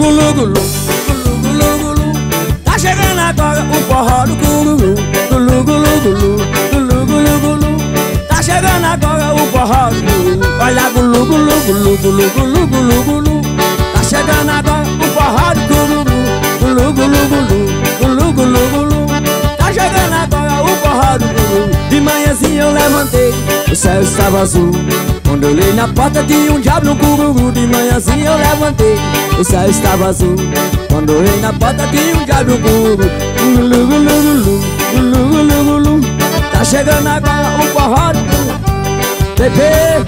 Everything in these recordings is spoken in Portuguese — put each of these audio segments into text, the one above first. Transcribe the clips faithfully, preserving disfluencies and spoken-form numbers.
gulu, gulu, gulu, gulu, gulu. Tá chegando agora o forró do gulu, gulu, gulu, gulu, gulu, gulu, gulu. Tá chegando agora o forró do gulu. Olha gulu, gulu, gulu, gulu, gulu, gulu, gulu. Tá chegando agora o forró do gulu, gulu, gulu, gulu, gulu, gulu, gulu. Tá chegando agora o forró do gulu. De manhãzinha eu levantei, o céu estava azul. Quando eu olhei na porta tinha um diabo no cururu. De manhãzinha eu levantei, o céu estava azul. Quando eu olhei na porta tinha um diabo no cururu. Gulu, gulu, gulu, gulu, gulu, gulu. Tá chegando agora o forró do gulu, bebê.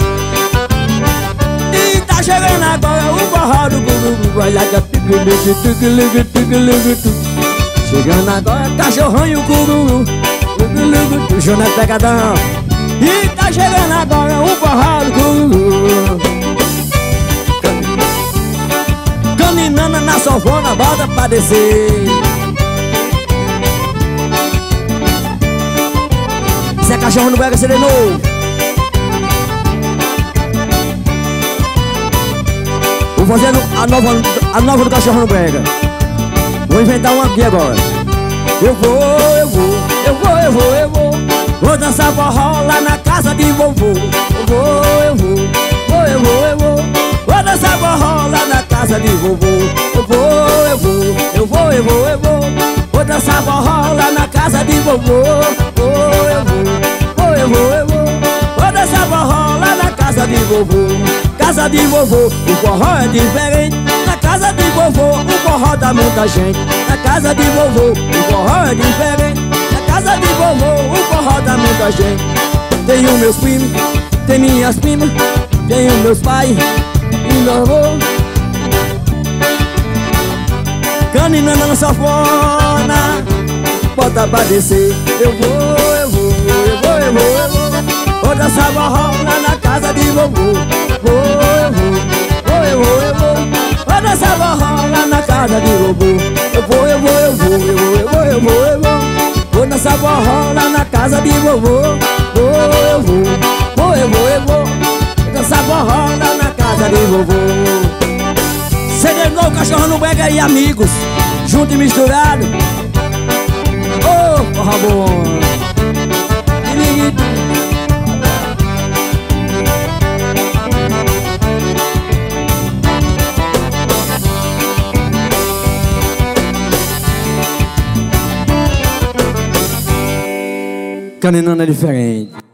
E tá chegando agora o forró do gulu. Vai lá, chegando agora cachorrão e o gulu. O João é pegadão. E tá chegando agora o forró do gulu. Caminhando na sofona, bota pra descer. Se é cachorro não pega, você de novo. Vou fazer a nova, a nova do cachorro no brega. Vou inventar uma aqui agora. Eu vou, eu vou, eu vou, eu vou, eu vou. Vou dançar forró lá na casa de vovô. Eu vou, eu vou, vou, eu vou, eu vou. Vou dançar forró lá na casa de vovô. Eu vou, eu vou, eu vou, eu vou, eu vou. Vou dançar forró lá na casa de vovô. Vou, eu vou, vou, eu vou, eu vou. Vou dançar forró lá na casa de vovô. Casa de vovô, o forró é diferente. Na casa de vovô, o forró dá muita gente. Na casa de vovô, o forró é diferente. Na casa de vovô, o forró dá muita gente. Tenho meus primos, tem minhas primas, tenho meus pais e meu avô. Caninana na sanfona, bota pra descer. Eu vou, eu vou, eu vou, eu vou, eu vou. Vou dançar forró lá na casa de vovô. Vou, eu vou, vou, eu vou, eu vou. Vou dançar forró lá na casa de vovô. Eu vou, eu vou, eu vou, eu vou, eu vou, eu vou, eu vou. Vou dançar forró lá na casa de vovô. Vou, eu vou, vou, eu vou, eu vou. Vou dançar forró lá na casa de vovô. C D novo, cachorro no brega e amigos, junto e misturado. Ô, oh, forró bom. Caninana é diferente.